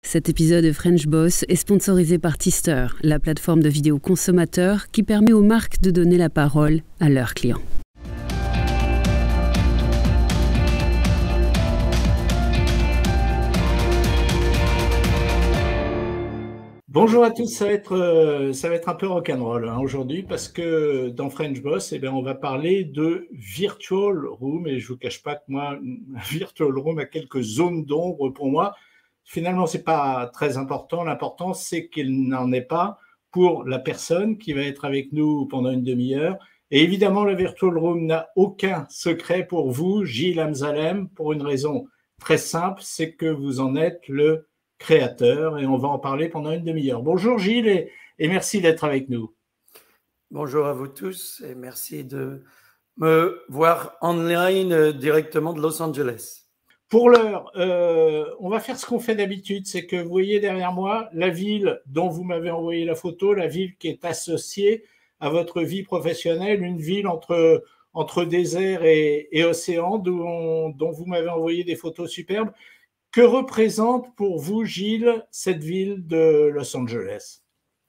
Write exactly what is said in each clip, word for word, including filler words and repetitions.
Cet épisode de French Boss est sponsorisé par Tister, la plateforme de vidéos consommateurs qui permet aux marques de donner la parole à leurs clients. Bonjour à tous, ça va être, euh, ça va être un peu rock'n'roll hein, aujourd'hui parce que dans French Boss, eh bien, on va parler de Virtual Room et je ne vous cache pas que moi, Virtual Room a quelques zones d'ombre pour moi. Finalement, ce n'est pas très important. L'important, c'est qu'il n'en est pas pour la personne qui va être avec nous pendant une demi-heure. Et évidemment, la Virtual Room n'a aucun secret pour vous, Gilles Amzalem, pour une raison très simple, c'est que vous en êtes le créateur et on va en parler pendant une demi-heure. Bonjour Gilles et, et merci d'être avec nous. Bonjour à vous tous et merci de me voir online directement de Los Angeles. Pour l'heure, euh, on va faire ce qu'on fait d'habitude, c'est que vous voyez derrière moi la ville dont vous m'avez envoyé la photo, la ville qui est associée à votre vie professionnelle, une ville entre, entre désert et, et océan dont, dont vous m'avez envoyé des photos superbes. Que représente pour vous, Gilles, cette ville de Los Angeles?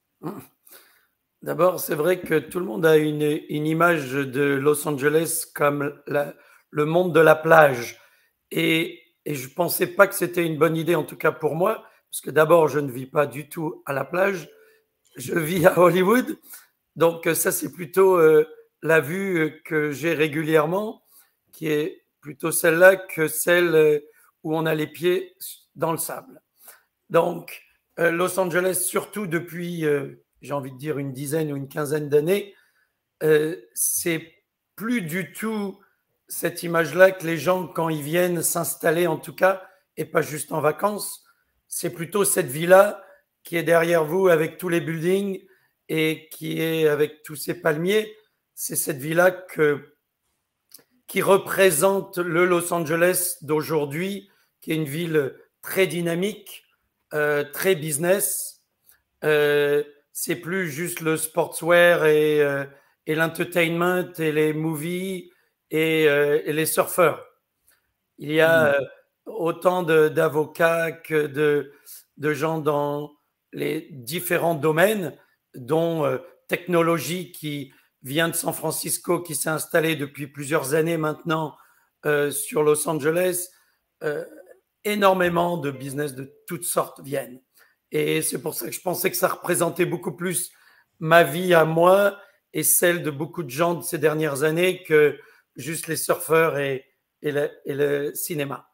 D'abord, c'est vrai que tout le monde a une, une image de Los Angeles comme la, le monde de la plage. Et, et je ne pensais pas que c'était une bonne idée, en tout cas pour moi, parce que d'abord, je ne vis pas du tout à la plage. Je vis à Hollywood. Donc ça, c'est plutôt euh, la vue que j'ai régulièrement, qui est plutôt celle-là que celle... Euh, où on a les pieds dans le sable. Donc, euh, Los Angeles, surtout depuis, euh, j'ai envie de dire, une dizaine ou une quinzaine d'années, euh, c'est plus du tout cette image-là que les gens, quand ils viennent s'installer, en tout cas, et pas juste en vacances, c'est plutôt cette villa qui est derrière vous avec tous les buildings et qui est avec tous ces palmiers. C'est cette villa que qui représente le Los Angeles d'aujourd'hui, qui est une ville très dynamique, euh, très business. Euh, c'est plus juste le sportswear et, euh, et l'entertainment et les movies et, euh, et les surfeurs. Il y a euh, autant d'avocats que de, de gens dans les différents domaines, dont euh, technologie qui vient de San Francisco, qui s'est installé depuis plusieurs années maintenant euh, sur Los Angeles. Euh, énormément de business de toutes sortes viennent. Et c'est pour ça que je pensais que ça représentait beaucoup plus ma vie à moi et celle de beaucoup de gens de ces dernières années que juste les surfeurs et, et, le, et le cinéma.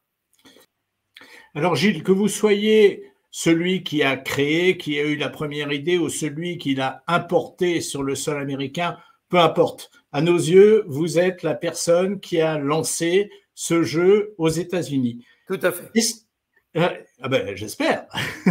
Alors Gilles, que vous soyez celui qui a créé, qui a eu la première idée ou celui qui l'a importé sur le sol américain, peu importe. À nos yeux, vous êtes la personne qui a lancé ce jeu aux États-Unis. Tout à fait. Euh, ah ben, j'espère.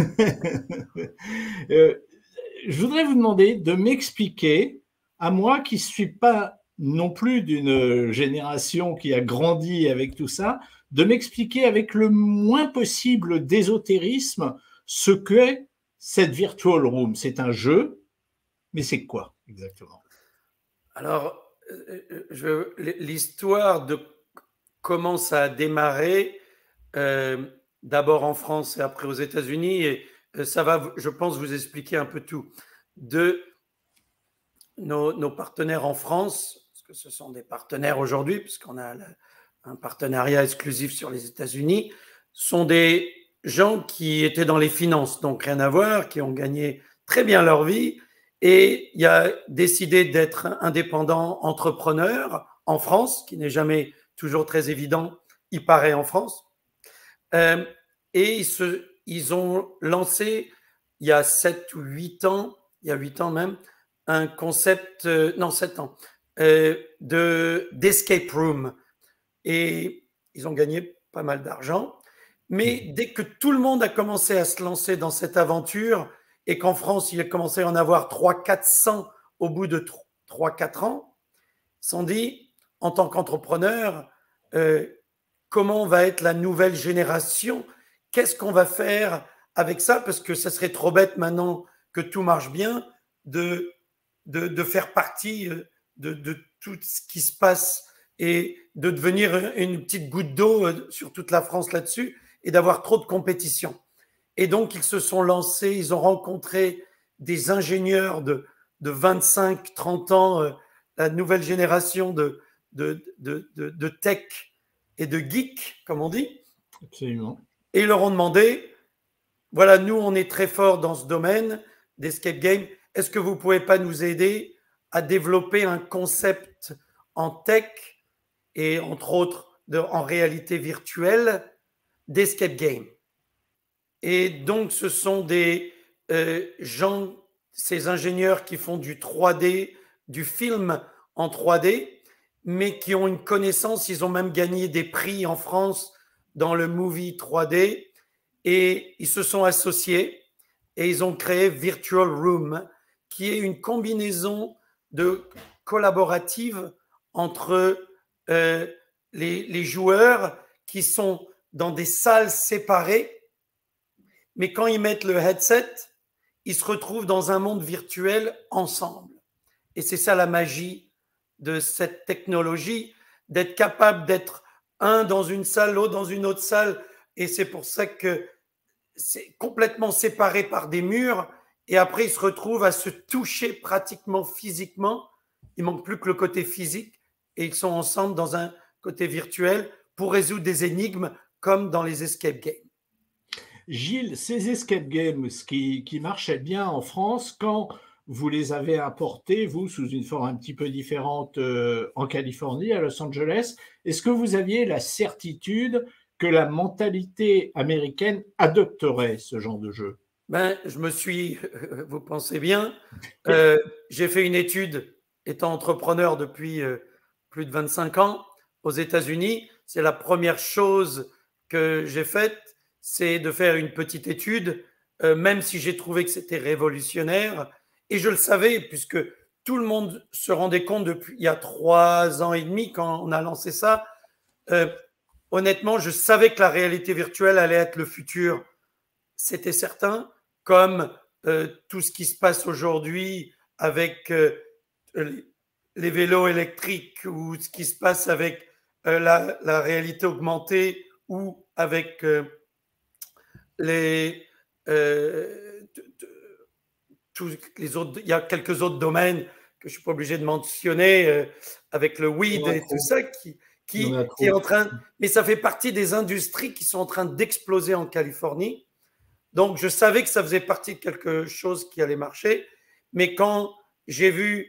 euh, je voudrais vous demander de m'expliquer, à moi qui ne suis pas non plus d'une génération qui a grandi avec tout ça, de m'expliquer avec le moins possible d'ésotérisme ce qu'est cette Virtual Room. C'est un jeu, mais c'est quoi exactement? Alors, l'histoire de comment ça a démarré, euh, d'abord en France et après aux États-Unis, et ça va, je pense, vous expliquer un peu tout. De nos, nos partenaires en France, parce que ce sont des partenaires aujourd'hui, puisqu'on a un partenariat exclusif sur les États-Unis, sont des gens qui étaient dans les finances, donc rien à voir, qui ont gagné très bien leur vie, et il a décidé d'être indépendant entrepreneur en France, qui n'est jamais toujours très évident, il paraît en France. Euh, et ils, se, ils ont lancé, il y a sept ou huit ans, il y a huit ans même, un concept, euh, non, sept ans, euh, de, d'escape room. Et ils ont gagné pas mal d'argent. Mais dès que tout le monde a commencé à se lancer dans cette aventure, et qu'en France, il a commencé à en avoir trois cents, quatre cents au bout de trois quatre ans, ils se sont dit, en tant qu'entrepreneur, euh, comment va être la nouvelle génération? Qu'est-ce qu'on va faire avec ça? Parce que ça serait trop bête maintenant que tout marche bien de, de, de faire partie de, de tout ce qui se passe et de devenir une petite goutte d'eau sur toute la France là-dessus et d'avoir trop de compétition. Et donc, ils se sont lancés, ils ont rencontré des ingénieurs de, de vingt-cinq, trente ans, euh, la nouvelle génération de, de, de, de, de tech et de geeks, comme on dit. Absolument. Et ils leur ont demandé, voilà, nous, on est très forts dans ce domaine d'escape game. Est-ce que vous ne pouvez pas nous aider à développer un concept en tech et entre autres de, en réalité virtuelle d'escape game? Et donc, ce sont des euh, gens, ces ingénieurs qui font du trois D, du film en trois D, mais qui ont une connaissance, ils ont même gagné des prix en France dans le movie trois D, et ils se sont associés et ils ont créé Virtual Room, qui est une combinaison de collaborative entre euh, les, les joueurs qui sont dans des salles séparées, mais quand ils mettent le headset, ils se retrouvent dans un monde virtuel ensemble. Et c'est ça la magie de cette technologie, d'être capable d'être un dans une salle, l'autre dans une autre salle. Et c'est pour ça que c'est complètement séparé par des murs. Et après, ils se retrouvent à se toucher pratiquement physiquement. Il ne manque plus que le côté physique. Et ils sont ensemble dans un côté virtuel pour résoudre des énigmes comme dans les escape games. Gilles, ces escape games qui, qui marchaient bien en France, quand vous les avez importés, vous, sous une forme un petit peu différente euh, en Californie, à Los Angeles, est-ce que vous aviez la certitude que la mentalité américaine adopterait ce genre de jeu? Ben, je me suis, vous pensez bien, euh, j'ai fait une étude étant entrepreneur depuis euh, plus de vingt-cinq ans aux États-Unis. C'est la première chose que j'ai faite, c'est de faire une petite étude, euh, même si j'ai trouvé que c'était révolutionnaire. Et je le savais, puisque tout le monde se rendait compte depuis il y a trois ans et demi, quand on a lancé ça. Euh, honnêtement, je savais que la réalité virtuelle allait être le futur. C'était certain, comme euh, tout ce qui se passe aujourd'hui avec euh, les vélos électriques ou ce qui se passe avec euh, la, la réalité augmentée ou avec euh, les, euh, tous les autres, il y a quelques autres domaines que je suis pas obligé de mentionner euh, avec le weed et tout ça qui, qui, qui est en train, mais ça fait partie des industries qui sont en train d'exploser en Californie. Donc, je savais que ça faisait partie de quelque chose qui allait marcher, mais quand j'ai vu,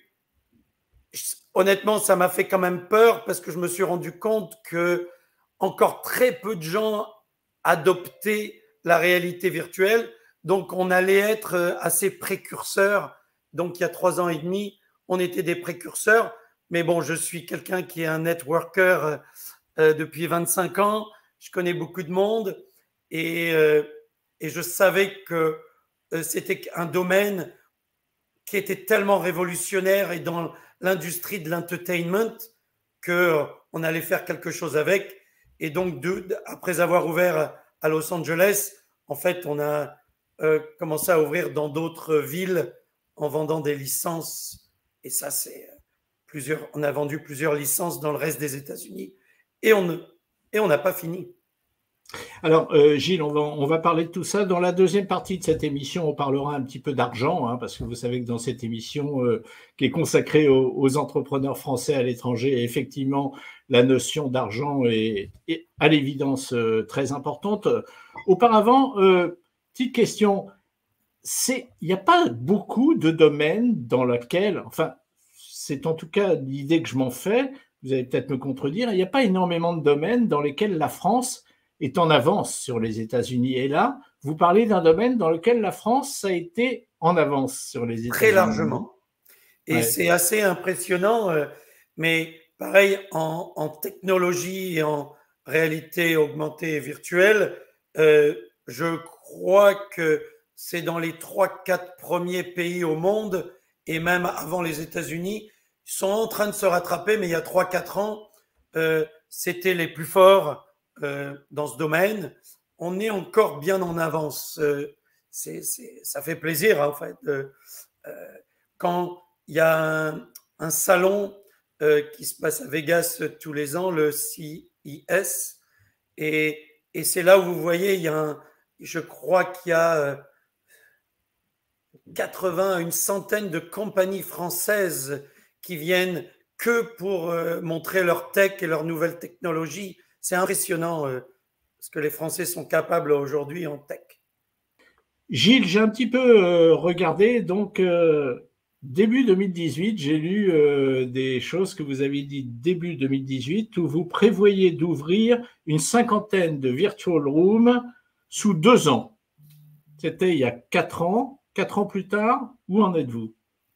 honnêtement, ça m'a fait quand même peur parce que je me suis rendu compte que encore très peu de gens adoptaient la réalité virtuelle. Donc, on allait être assez précurseurs. Donc, il y a trois ans et demi, on était des précurseurs. Mais bon, je suis quelqu'un qui est un networker euh, depuis vingt-cinq ans. Je connais beaucoup de monde et, euh, et je savais que euh, c'était un domaine qui était tellement révolutionnaire et dans l'industrie de l'entertainment qu'on allait faire quelque chose avec. Et donc, de, après avoir ouvert à Los Angeles, en fait, on a euh, commencé à ouvrir dans d'autres villes en vendant des licences. Et ça, c'est plusieurs. On a vendu plusieurs licences dans le reste des États-Unis. Et on et on n'a pas fini. Alors, euh, Gilles, on va, on va parler de tout ça. Dans la deuxième partie de cette émission, on parlera un petit peu d'argent, hein, parce que vous savez que dans cette émission euh, qui est consacrée aux, aux entrepreneurs français à l'étranger, effectivement, la notion d'argent est, est à l'évidence euh, très importante. Auparavant, euh, petite question, il n'y a pas beaucoup de domaines dans lesquels, enfin, c'est en tout cas l'idée que je m'en fais, vous allez peut-être me contredire, il n'y a pas énormément de domaines dans lesquels la France est en avance sur les États-Unis. Et là, vous parlez d'un domaine dans lequel la France a été en avance sur les États-Unis. Très largement. Et ouais. C'est assez impressionnant. Euh, mais pareil, en, en technologie et en réalité augmentée et virtuelle, euh, je crois que c'est dans les trois, quatre premiers pays au monde, et même avant les États-Unis, ils sont en train de se rattraper, mais il y a trois, quatre ans, euh, c'était les plus forts Euh, dans ce domaine. On est encore bien en avance. Euh, c'est, c'est, ça fait plaisir, hein, en fait. Euh, euh, quand il y a un, un salon euh, qui se passe à Vegas tous les ans, le C E S, et, et c'est là où vous voyez, il y a un, je crois qu'il y a quatre-vingts, une centaine de compagnies françaises qui viennent que pour euh, montrer leur tech et leurs nouvelles technologies. C'est impressionnant euh, ce que les Français sont capables aujourd'hui en tech. Gilles, j'ai un petit peu euh, regardé, donc euh, début deux mille dix-huit, j'ai lu euh, des choses que vous avez dit début deux mille dix-huit, où vous prévoyez d'ouvrir une cinquantaine de virtual rooms sous deux ans. C'était il y a quatre ans. Quatre ans plus tard, où en êtes-vous?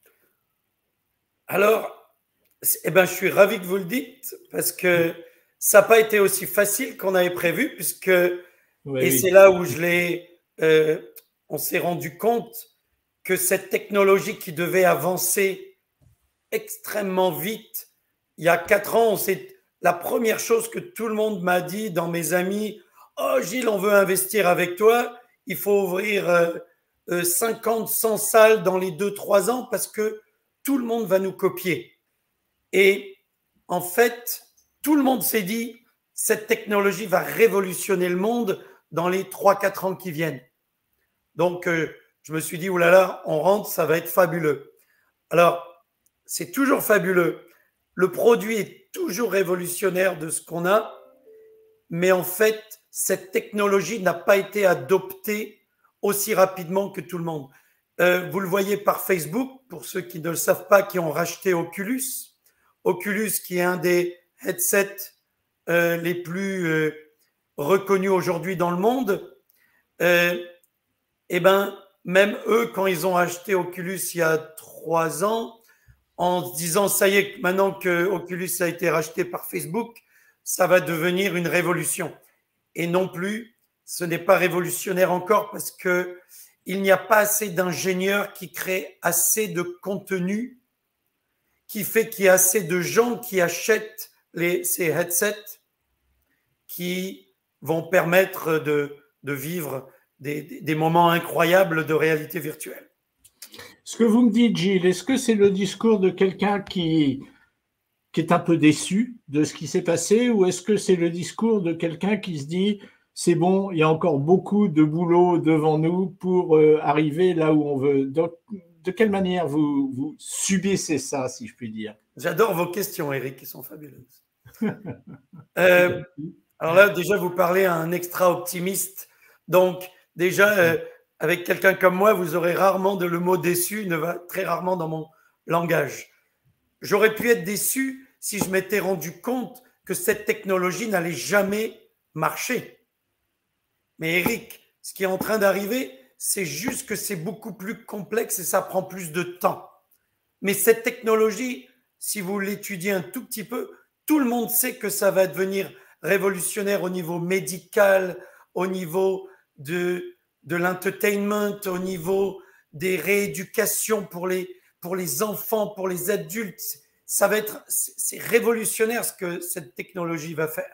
Alors, eh ben, je suis ravi que vous le dites, parce que ça n'a pas été aussi facile qu'on avait prévu, puisque, ouais, et oui. c'est là où je l'ai, euh, on s'est rendu compte que cette technologie qui devait avancer extrêmement vite, il y a quatre ans, c'est la première chose que tout le monde m'a dit dans mes amis, « Oh Gilles, on veut investir avec toi, il faut ouvrir... Euh, cinquante, cent salles dans les deux trois ans parce que tout le monde va nous copier. » Et en fait, tout le monde s'est dit, cette technologie va révolutionner le monde dans les trois quatre ans qui viennent. Donc, euh, je me suis dit, oulala, on rentre, ça va être fabuleux. Alors, c'est toujours fabuleux. Le produit est toujours révolutionnaire de ce qu'on a, mais en fait, cette technologie n'a pas été adoptée aussi rapidement que tout le monde. Euh, vous le voyez par Facebook, pour ceux qui ne le savent pas, qui ont racheté Oculus. Oculus, qui est un des headsets euh, les plus euh, reconnus aujourd'hui dans le monde. Euh, et ben, même eux, quand ils ont acheté Oculus il y a trois ans, en se disant, ça y est, maintenant que Oculus a été racheté par Facebook, ça va devenir une révolution. Et non plus, ce n'est pas révolutionnaire encore parce que il n'y a pas assez d'ingénieurs qui créent assez de contenu qui fait qu'il y a assez de gens qui achètent les, ces headsets qui vont permettre de, de vivre des, des moments incroyables de réalité virtuelle. Ce que vous me dites, Gilles, est-ce que c'est le discours de quelqu'un qui, qui est un peu déçu de ce qui s'est passé, ou est-ce que c'est le discours de quelqu'un qui se dit c'est bon, il y a encore beaucoup de boulot devant nous pour euh, arriver là où on veut? Donc, de quelle manière vous, vous subissez ça, si je puis dire? J'adore vos questions, Eric, qui sont fabuleuses. euh, alors là, déjà, vous parlez à un extra-optimiste. Donc, déjà, euh, avec quelqu'un comme moi, vous aurez rarement de le mot déçu, ne va très rarement dans mon langage. J'aurais pu être déçu si je m'étais rendu compte que cette technologie n'allait jamais marcher. Mais Eric, ce qui est en train d'arriver, c'est juste que c'est beaucoup plus complexe et ça prend plus de temps. Mais cette technologie, si vous l'étudiez un tout petit peu, tout le monde sait que ça va devenir révolutionnaire au niveau médical, au niveau de, de l'entertainment, au niveau des rééducations pour les, pour les enfants, pour les adultes. Ça va être, c'est révolutionnaire ce que cette technologie va faire.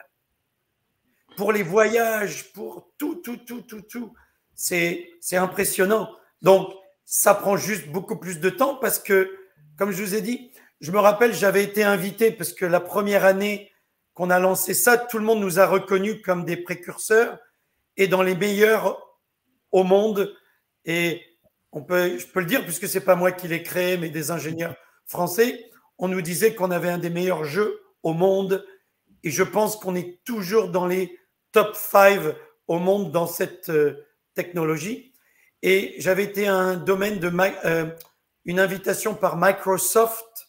Pour les voyages, pour tout, tout, tout, tout, tout. C'est, c'est impressionnant. Donc, ça prend juste beaucoup plus de temps parce que, comme je vous ai dit, je me rappelle, j'avais été invité parce que la première année qu'on a lancé ça, tout le monde nous a reconnus comme des précurseurs et dans les meilleurs au monde. Et on peut, je peux le dire puisque c'est pas moi qui l'ai créé, mais des ingénieurs français. On nous disait qu'on avait un des meilleurs jeux au monde et je pense qu'on est toujours dans les top cinq au monde dans cette euh, technologie. Et j'avais été à un domaine de euh, une invitation par Microsoft.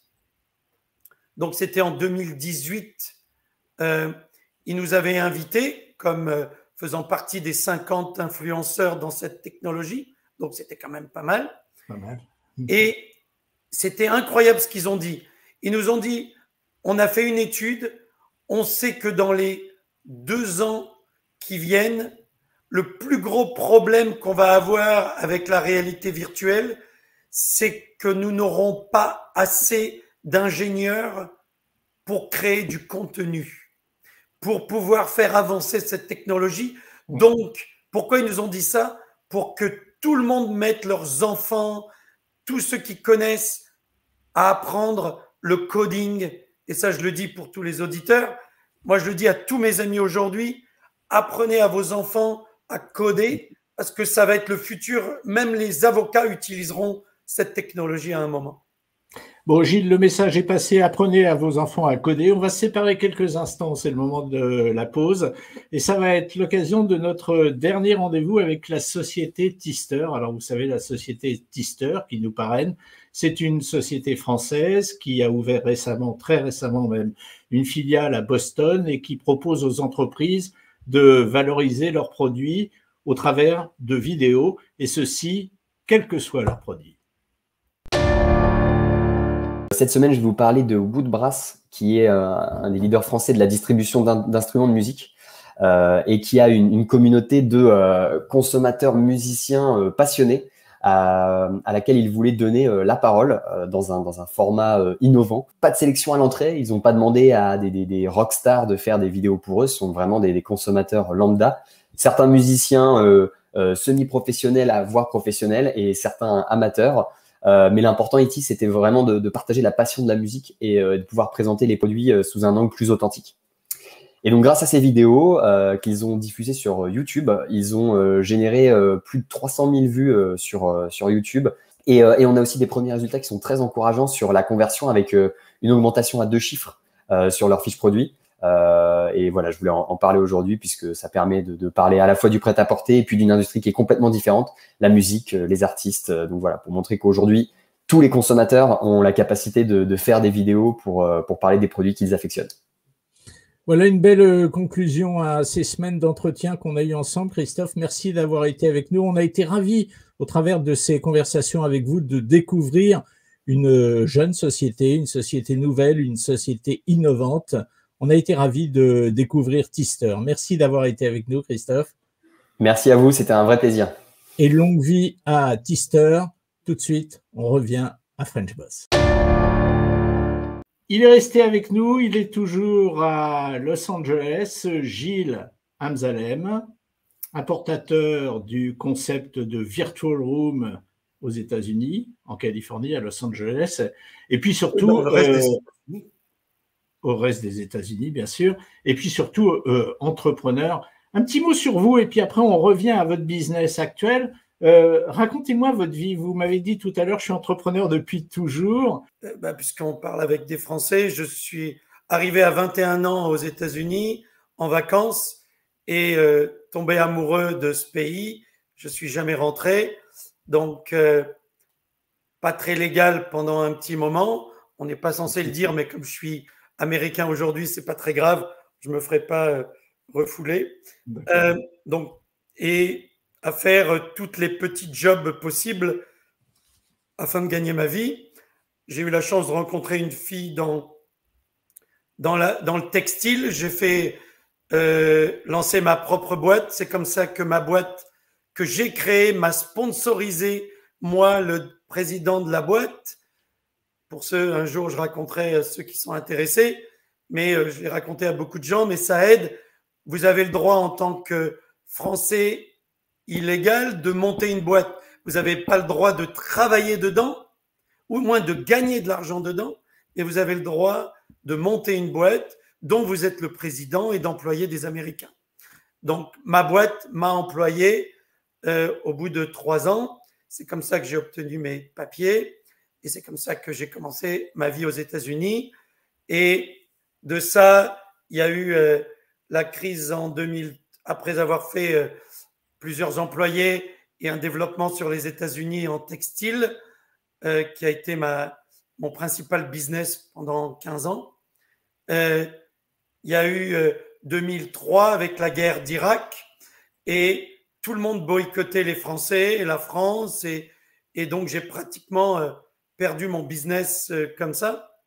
Donc c'était en deux mille dix-huit. Euh, ils nous avaient invités comme euh, faisant partie des cinquante influenceurs dans cette technologie. Donc c'était quand même pas mal. Pas mal. Et c'était incroyable ce qu'ils ont dit. Ils nous ont dit, on a fait une étude, on sait que dans les deux ans qui viennent, le plus gros problème qu'on va avoir avec la réalité virtuelle, c'est que nous n'aurons pas assez d'ingénieurs pour créer du contenu, pour pouvoir faire avancer cette technologie. Donc, pourquoi ils nous ont dit ça? Pour que tout le monde mette leurs enfants, tous ceux qui connaissent, à apprendre le coding. Et ça, je le dis pour tous les auditeurs. Moi, je le dis à tous mes amis aujourd'hui, apprenez à vos enfants à coder parce que ça va être le futur. Même les avocats utiliseront cette technologie à un moment. Bon, Gilles, le message est passé. Apprenez à vos enfants à coder. On va se séparer quelques instants. C'est le moment de la pause. Et ça va être l'occasion de notre dernier rendez-vous avec la société Tister. Alors, vous savez, la société Tister qui nous parraine, c'est une société française qui a ouvert récemment, très récemment même, une filiale à Boston et qui propose aux entreprises de valoriser leurs produits au travers de vidéos, et ceci, quel que soit leur produit. Cette semaine, je vais vous parler de Woodbrass, qui est euh, un des leaders français de la distribution d'instruments de musique euh, et qui a une, une communauté de euh, consommateurs musiciens euh, passionnés à, à laquelle ils voulaient donner euh, la parole euh, dans, un, dans un format euh, innovant. Pas de sélection à l'entrée, ils n'ont pas demandé à des, des, des rockstars de faire des vidéos pour eux, ce sont vraiment des, des consommateurs lambda. Certains musiciens euh, euh, semi-professionnels à voire professionnels et certains amateurs. Euh, mais l'important ici, c'était vraiment de, de partager la passion de la musique et euh, de pouvoir présenter les produits euh, sous un angle plus authentique. Et donc, grâce à ces vidéos euh, qu'ils ont diffusées sur YouTube, ils ont euh, généré euh, plus de trois cent mille vues euh, sur, euh, sur YouTube. Et, euh, et on a aussi des premiers résultats qui sont très encourageants sur la conversion avec euh, une augmentation à deux chiffres euh, sur leur fiche produit. Euh, et voilà, je voulais en, en parler aujourd'hui puisque ça permet de, de parler à la fois du prêt-à-porter et puis d'une industrie qui est complètement différente, la musique, les artistes. Donc voilà, pour montrer qu'aujourd'hui, tous les consommateurs ont la capacité de, de faire des vidéos pour, pour parler des produits qu'ils affectionnent. Voilà une belle conclusion à ces semaines d'entretien qu'on a eu ensemble. Christophe, merci d'avoir été avec nous. On a été ravis, au travers de ces conversations avec vous, de découvrir une jeune société, une société nouvelle, une société innovante. On a été ravis de découvrir Tister. Merci d'avoir été avec nous, Christophe. Merci à vous, c'était un vrai plaisir. Et longue vie à Tister. Tout de suite, on revient à French Boss. Il est resté avec nous, il est toujours à Los Angeles, Gilles Amsalem, importateur du concept de Virtual Room aux États-Unis, en Californie, à Los Angeles, et puis surtout euh, au reste des États-Unis, bien sûr, et puis surtout euh, entrepreneur. Un petit mot sur vous, et puis après on revient à votre business actuel. Euh, racontez-moi votre vie. Vous m'avez dit tout à l'heure, je suis entrepreneur depuis toujours. Euh, bah, puisqu'on parle avec des Français, je suis arrivé à vingt et un ans aux États-Unis en vacances et euh, tombé amoureux de ce pays. Je suis jamais rentré, donc euh, pas très légal pendant un petit moment. On n'est pas censé le dire, mais comme je suis américain aujourd'hui, c'est pas très grave. Je me ferai pas euh, refouler. Euh, donc et à faire toutes les petits jobs possibles afin de gagner ma vie. J'ai eu la chance de rencontrer une fille dans, dans, la, dans le textile. J'ai fait euh, lancer ma propre boîte. C'est comme ça que ma boîte que j'ai créée m'a sponsorisé, moi, le président de la boîte. Pour ceux, un jour, je raconterai ceux qui sont intéressés, mais euh, je l'ai raconté à beaucoup de gens, mais ça aide. Vous avez le droit en tant que Français illégal de monter une boîte. Vous n'avez pas le droit de travailler dedans, ou au moins de gagner de l'argent dedans, et vous avez le droit de monter une boîte dont vous êtes le président et d'employer des Américains. Donc, ma boîte m'a employé euh, au bout de trois ans. C'est comme ça que j'ai obtenu mes papiers et c'est comme ça que j'ai commencé ma vie aux États-Unis. Et de ça, il y a eu euh, la crise en deux mille, après avoir fait euh, plusieurs employés et un développement sur les États-Unis en textile, euh, qui a été ma, mon principal business pendant quinze ans. Euh, il y a eu euh, deux mille trois avec la guerre d'Irak et tout le monde boycottait les Français et la France et, et donc j'ai pratiquement euh, perdu mon business euh, comme ça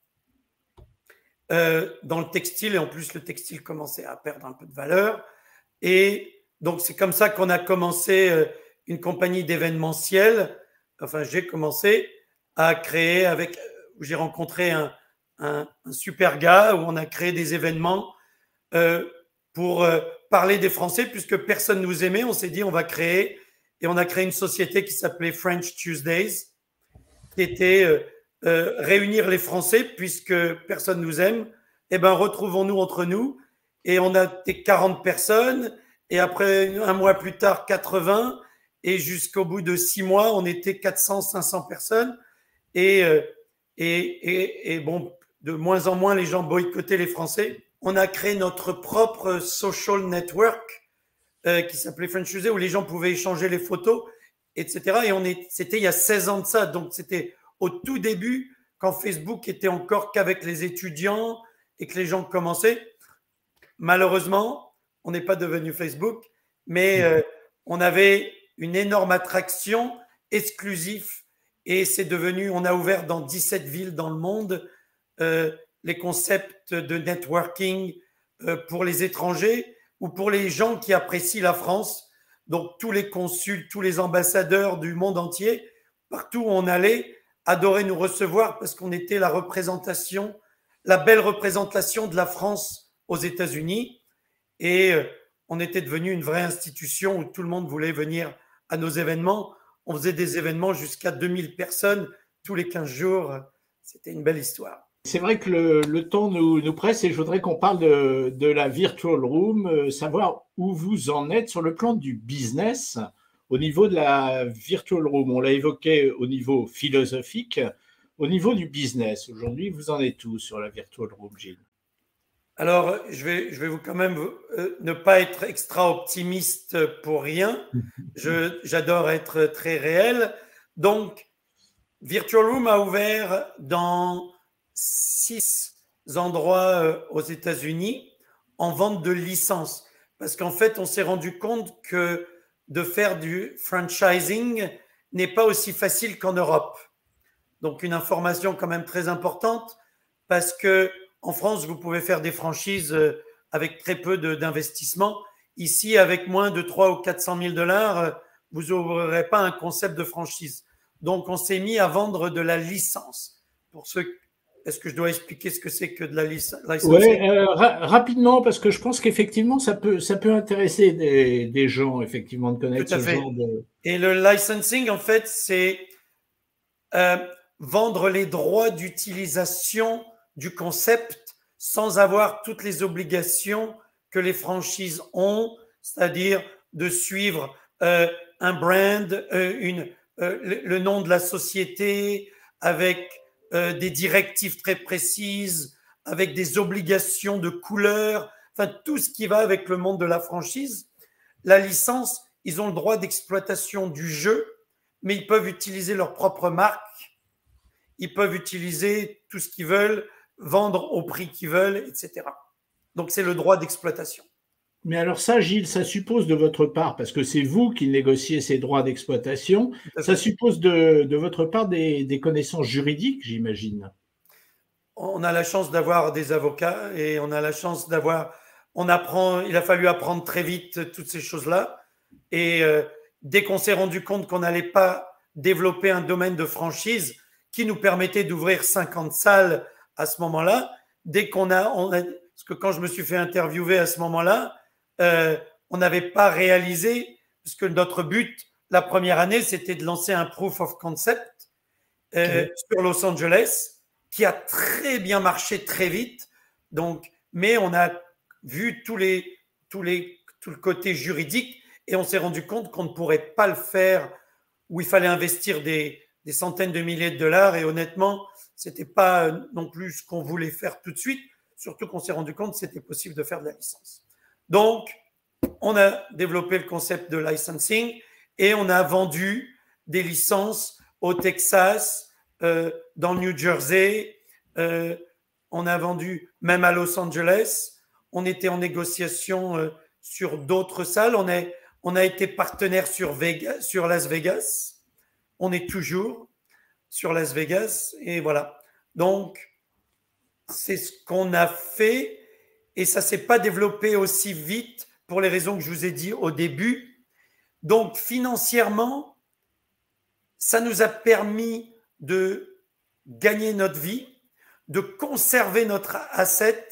euh, dans le textile et en plus le textile commençait à perdre un peu de valeur et donc, c'est comme ça qu'on a commencé une compagnie d'événementiel. Enfin, j'ai commencé à créer avec, où j'ai rencontré un, un, un super gars, où on a créé des événements euh, pour euh, parler des Français, puisque personne ne nous aimait. On s'est dit, on va créer, et on a créé une société qui s'appelait French Tuesdays, qui était euh, euh, réunir les Français, puisque personne nous aime. Eh ben, retrouvons-nous entre nous. Et on a des quarante personnes. Et après, un mois plus tard, quatre-vingts. Et jusqu'au bout de six mois, on était quatre cents, cinq cents personnes. Et, euh, et, et, et bon, de moins en moins, les gens boycottaient les Français. On a créé notre propre social network euh, qui s'appelait French Tuesday, où les gens pouvaient échanger les photos, et cetera. Et on est, c'était il y a seize ans de ça. Donc, c'était au tout début, quand Facebook était encore qu'avec les étudiants et que les gens commençaient. Malheureusement, on n'est pas devenu Facebook, mais euh, on avait une énorme attraction exclusive et c'est devenu, on a ouvert dans dix-sept villes dans le monde euh, les concepts de networking euh, pour les étrangers ou pour les gens qui apprécient la France. Donc, tous les consuls, tous les ambassadeurs du monde entier, partout où on allait, adoraient nous recevoir parce qu'on était la représentation, la belle représentation de la France aux États-Unis. Et euh, on était devenu une vraie institution où tout le monde voulait venir à nos événements. On faisait des événements jusqu'à deux mille personnes tous les quinze jours. C'était une belle histoire. C'est vrai que le, le temps nous, nous presse et je voudrais qu'on parle de, de la Virtual Room, euh, savoir où vous en êtes sur le plan du business au niveau de la Virtual Room. On l'a évoqué au niveau philosophique, au niveau du business. Aujourd'hui, vous en êtes où sur la Virtual Room, Gilles? Alors, je vais, je vais vous quand même euh, ne pas être extra optimiste pour rien. Je, j'adore être très réel. Donc, Virtual Room a ouvert dans six endroits euh, aux États-Unis en vente de licences. Parce qu'en fait, on s'est rendu compte que de faire du franchising n'est pas aussi facile qu'en Europe. Donc, une information quand même très importante parce que en France, vous pouvez faire des franchises avec très peu d'investissement. Ici, avec moins de trois ou quatre cent mille dollars, vous n'ouvrirez pas un concept de franchise. Donc, on s'est mis à vendre de la licence. Pour ceux, est-ce que je dois expliquer ce que c'est que de la licence? Oui, euh, ra rapidement, parce que je pense qu'effectivement, ça peut, ça peut intéresser des, des gens, effectivement, de connaître Tout à ce fait. genre de… Et le licensing, en fait, c'est euh, vendre les droits d'utilisation du concept sans avoir toutes les obligations que les franchises ont, c'est-à-dire de suivre euh, un brand, euh, une, euh, le, le nom de la société, avec euh, des directives très précises, avec des obligations de couleur, enfin tout ce qui va avec le monde de la franchise. La licence, ils ont le droit d'exploitation du jeu, mais ils peuvent utiliser leur propre marque, ils peuvent utiliser tout ce qu'ils veulent, vendre au prix qu'ils veulent, et cetera. Donc, c'est le droit d'exploitation. Mais alors ça, Gilles, ça suppose de votre part, parce que c'est vous qui négociez ces droits d'exploitation, ça suppose de, de votre part des, des connaissances juridiques, j'imagine. On a la chance d'avoir des avocats et on a la chance d'avoir… On apprend, il a fallu apprendre très vite toutes ces choses-là. Et euh, dès qu'on s'est rendu compte qu'on n'allait pas développer un domaine de franchise qui nous permettait d'ouvrir cinquante salles à ce moment-là, dès qu'on a, on a… Parce que quand je me suis fait interviewer à ce moment-là, euh, on n'avait pas réalisé, puisque notre but, la première année, c'était de lancer un proof of concept euh, okay. sur Los Angeles, qui a très bien marché très vite. Donc, mais on a vu tous les, tous les, tout le côté juridique et on s'est rendu compte qu'on ne pourrait pas le faire, où il fallait investir des, des centaines de milliers de dollars et honnêtement, c'était pas non plus ce qu'on voulait faire tout de suite, surtout qu'on s'est rendu compte que c'était possible de faire de la licence. Donc, on a développé le concept de licensing et on a vendu des licences au Texas, euh, dans le New Jersey, euh, on a vendu même à Los Angeles, on était en négociation euh, sur d'autres salles, on, est, on a été partenaire sur, Vegas, sur Las Vegas, on est toujours sur Las Vegas et voilà. Donc, c'est ce qu'on a fait et ça ne s'est pas développé aussi vite pour les raisons que je vous ai dit au début. Donc, financièrement, ça nous a permis de gagner notre vie, de conserver notre asset.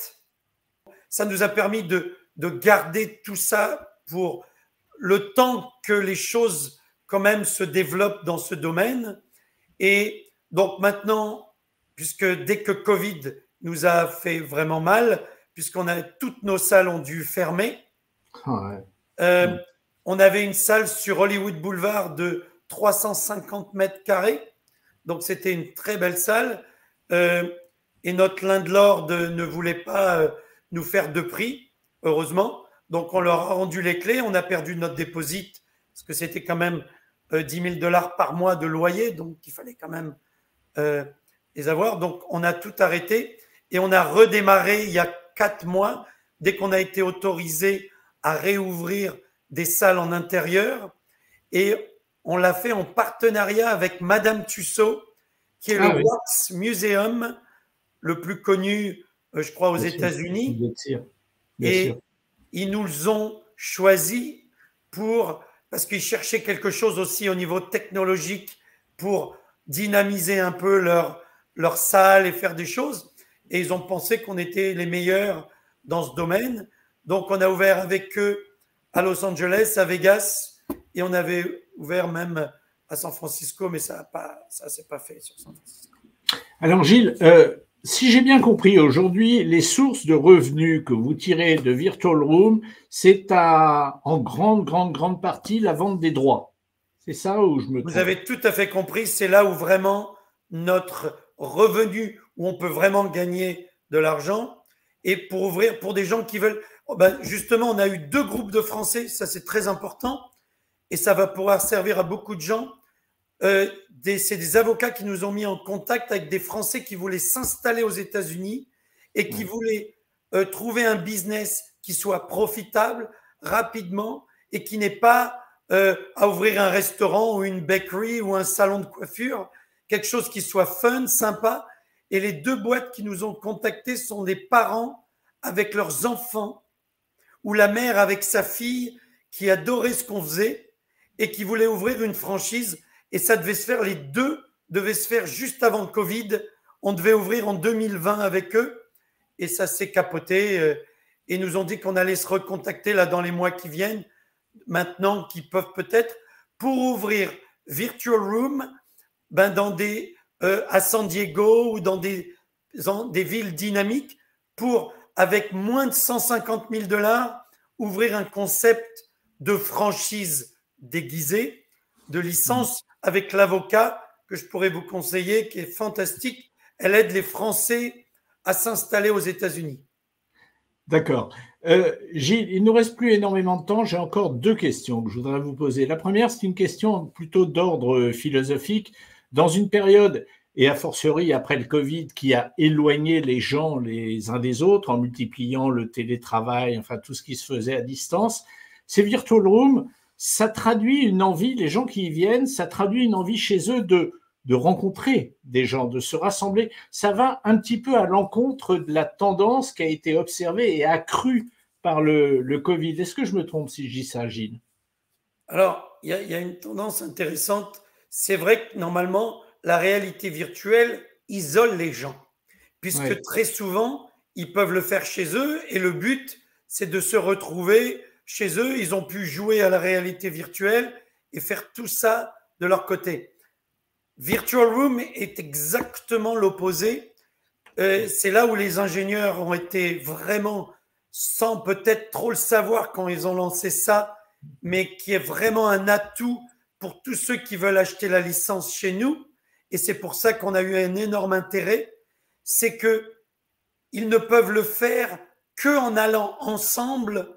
Ça nous a permis de, de garder tout ça pour le temps que les choses quand même se développent dans ce domaine. Et donc maintenant, puisque dès que Covid nous a fait vraiment mal, puisqu'on a toutes nos salles ont dû fermer, ouais. euh, On avait une salle sur Hollywood Boulevard de trois cent cinquante mètres carrés. Donc, c'était une très belle salle. Euh, et notre landlord ne voulait pas euh, nous faire de prix, heureusement. Donc, on leur a rendu les clés. On a perdu notre déposit parce que c'était quand même euh, dix mille dollars par mois de loyer. Donc, il fallait quand même euh, les avoir. Donc, on a tout arrêté et on a redémarré il y a quatre mois, dès qu'on a été autorisé à réouvrir des salles en intérieur. Et on l'a fait en partenariat avec Madame Tussaud, qui est ah, le oui. Wax Museum, le plus connu, je crois, aux États-Unis. Et sûr. Ils nous ont choisis pour, parce qu'ils cherchaient quelque chose aussi au niveau technologique pour dynamiser un peu leur, leur salle et faire des choses. Et ils ont pensé qu'on était les meilleurs dans ce domaine. Donc, on a ouvert avec eux à Los Angeles, à Vegas, et on avait ouvert même à San Francisco, mais ça ne s'est pas fait sur San Francisco. Alors, Gilles, euh, si j'ai bien compris, aujourd'hui, les sources de revenus que vous tirez de Virtual Room, c'est en grande, grande, grande partie la vente des droits. C'est ça ou je me trompe? Vous avez tout à fait compris. C'est là où vraiment notre revenu, où on peut vraiment gagner de l'argent. Et pour ouvrir, pour des gens qui veulent… Oh ben justement, on a eu deux groupes de Français, ça c'est très important. Et ça va pouvoir servir à beaucoup de gens. Euh, c'est des avocats qui nous ont mis en contact avec des Français qui voulaient s'installer aux États-Unis et qui voulaient euh, trouver un business qui soit profitable rapidement et qui n'est pas euh, à ouvrir un restaurant ou une bakery ou un salon de coiffure, quelque chose qui soit fun, sympa. Et les deux boîtes qui nous ont contactés sont des parents avec leurs enfants ou la mère avec sa fille qui adorait ce qu'on faisait et qui voulait ouvrir une franchise. Et ça devait se faire, les deux devaient se faire juste avant le Covid. On devait ouvrir en deux mille vingt avec eux et ça s'est capoté. Et nous ont dit qu'on allait se recontacter là dans les mois qui viennent, maintenant qu'ils peuvent peut-être, pour ouvrir Virtual Room ben dans des, euh, à San Diego ou dans des, dans des villes dynamiques pour, avec moins de cent cinquante mille dollars, ouvrir un concept de franchise déguisée, de licence, avec l'avocat que je pourrais vous conseiller, qui est fantastique. Elle aide les Français à s'installer aux États-Unis. D'accord. Euh, Gilles, il ne nous reste plus énormément de temps. J'ai encore deux questions que je voudrais vous poser. La première, c'est une question plutôt d'ordre philosophique. Dans une période, et a fortiori après le Covid, qui a éloigné les gens les uns des autres en multipliant le télétravail, enfin tout ce qui se faisait à distance, ces virtual rooms, ça traduit une envie, les gens qui y viennent, ça traduit une envie chez eux de, de rencontrer des gens, de se rassembler. Ça va un petit peu à l'encontre de la tendance qui a été observée et accrue par le, le Covid. Est-ce que je me trompe si je dis ça, Gilles? Alors, il y, y a une tendance intéressante. C'est vrai que normalement, la réalité virtuelle isole les gens, puisque ouais. très souvent, ils peuvent le faire chez eux et le but, c'est de se retrouver chez eux. Ils ont pu jouer à la réalité virtuelle et faire tout ça de leur côté. Virtual Room est exactement l'opposé. Euh, c'est là où les ingénieurs ont été vraiment, sans peut-être trop le savoir quand ils ont lancé ça, mais qui est vraiment un atout pour tous ceux qui veulent acheter la licence chez nous. Et c'est pour ça qu'on a eu un énorme intérêt, c'est qu'ils ne peuvent le faire qu'en allant ensemble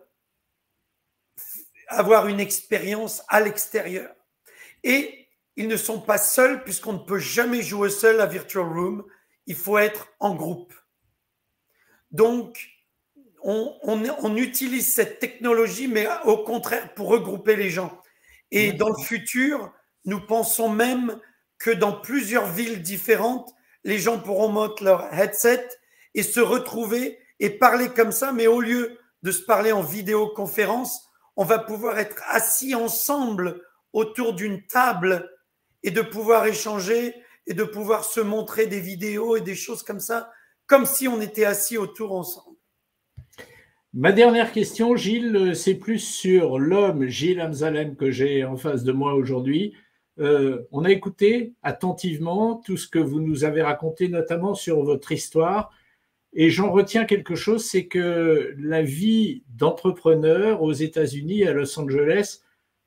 avoir une expérience à l'extérieur. Et ils ne sont pas seuls, puisqu'on ne peut jamais jouer seul à Virtual Room, il faut être en groupe. Donc, on, on, on utilise cette technologie, mais au contraire pour regrouper les gens. Et dans le futur, nous pensons même que dans plusieurs villes différentes, les gens pourront mettre leur headset et se retrouver et parler comme ça, mais au lieu de se parler en vidéoconférence, on va pouvoir être assis ensemble autour d'une table et de pouvoir échanger et de pouvoir se montrer des vidéos et des choses comme ça, comme si on était assis autour ensemble. Ma dernière question, Gilles, c'est plus sur l'homme Gilles Amzalem que j'ai en face de moi aujourd'hui. Euh, on a écouté attentivement tout ce que vous nous avez raconté, notamment sur votre histoire. Et j'en retiens quelque chose, c'est que la vie d'entrepreneur aux États-Unis, à Los Angeles,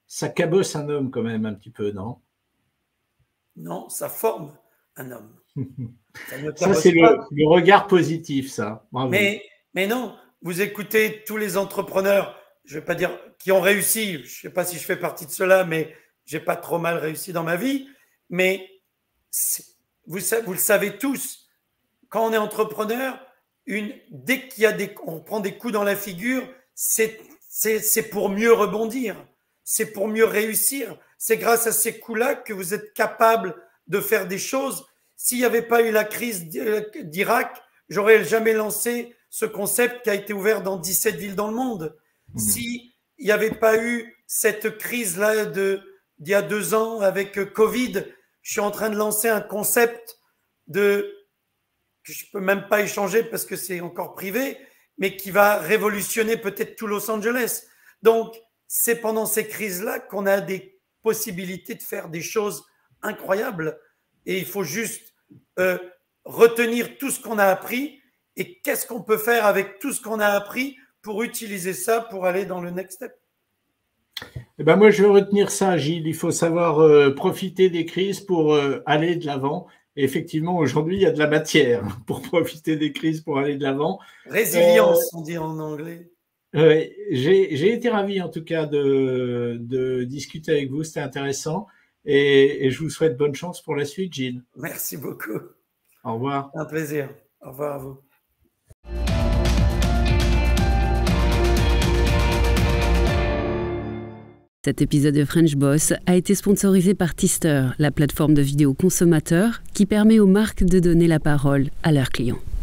ça cabosse un homme quand même un petit peu, non? Non, ça forme un homme. Ça, ça c'est le, le regard positif, ça. Bravo. Mais, mais non, vous écoutez tous les entrepreneurs, je ne vais pas dire qui ont réussi, je ne sais pas si je fais partie de cela, mais j'ai pas trop mal réussi dans ma vie. Mais vous, vous le savez tous, quand on est entrepreneur, une, dès qu'il y a des, on prend des coups dans la figure, c'est pour mieux rebondir, c'est pour mieux réussir. C'est grâce à ces coups-là que vous êtes capable de faire des choses. S'il n'y avait pas eu la crise d'Irak, j'aurais jamais lancé ce concept qui a été ouvert dans dix-sept villes dans le monde. Mmh. S'il n'y avait pas eu cette crise-là d'il y a deux ans avec Covid, je suis en train de lancer un concept de, que je ne peux même pas échanger parce que c'est encore privé, mais qui va révolutionner peut-être tout Los Angeles. Donc, c'est pendant ces crises-là qu'on a des possibilités de faire des choses incroyables. Et il faut juste euh, retenir tout ce qu'on a appris et qu'est-ce qu'on peut faire avec tout ce qu'on a appris pour utiliser ça pour aller dans le next step. Eh ben moi, je vais retenir ça, Gilles. Il faut savoir euh, profiter des crises pour euh, aller de l'avant. Et effectivement, aujourd'hui, il y a de la matière pour profiter des crises pour aller de l'avant. Résilience, euh, on dit en anglais. Euh, j'ai été ravi, en tout cas, de, de discuter avec vous. C'était intéressant. Et, et je vous souhaite bonne chance pour la suite, Gilles. Merci beaucoup. Au revoir. Un plaisir. Au revoir à vous. Cet épisode de French Boss a été sponsorisé par Tister, la plateforme de vidéo consommateur qui permet aux marques de donner la parole à leurs clients.